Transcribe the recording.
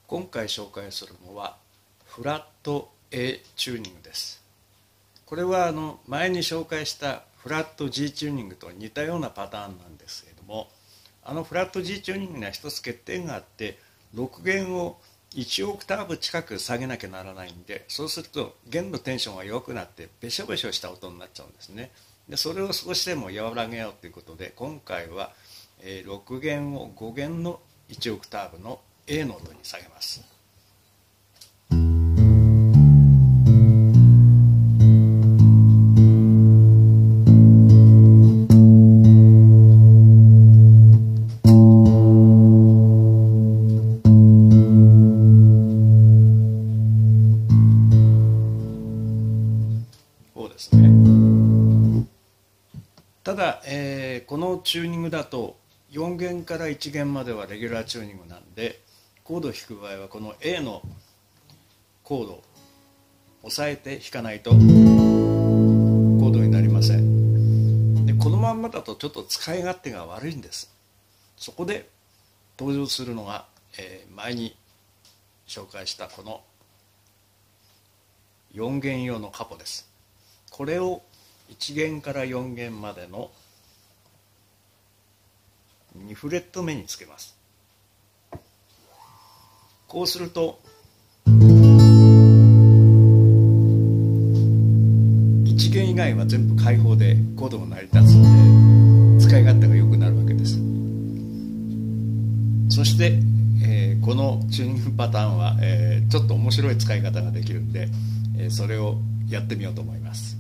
今回紹介するのはフラット A チューニングです。これは前に紹介したフラット G チューニングと似たようなパターンなんですけれども、フラット G チューニングには一つ欠点があって、6弦を1オクターブ近く下げなきゃならないんで、そうすると弦のテンションが弱くなってべしょべしょした音になっちゃうんですね。でそれを少しでも和らげようということで、今回は6弦を5弦の1オクターブの A の音に下げます。そうですね。ただ、このチューニングだと4弦から1弦まではレギュラーチューニングなんで、コードを弾く場合はこの A のコードを押さえて弾かないとコードになりません。でこのまんまだとちょっと使い勝手が悪いんです。そこで登場するのが、前に紹介したこの4弦用のカポです。これを1弦から4弦までの2フレット目につけます。こうすると1弦以外は全部開放でコードが成り立つので、使い勝手が良くなるわけです。そして、このチューニングパターンは、ちょっと面白い使い方ができるんで、それをやってみようと思います。